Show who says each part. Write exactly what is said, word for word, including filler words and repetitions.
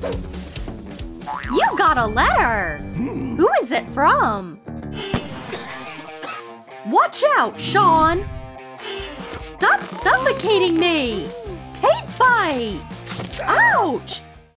Speaker 1: You got a letter! Who is it from? Watch out, Sean! Stop suffocating me! Tape bite! Ouch!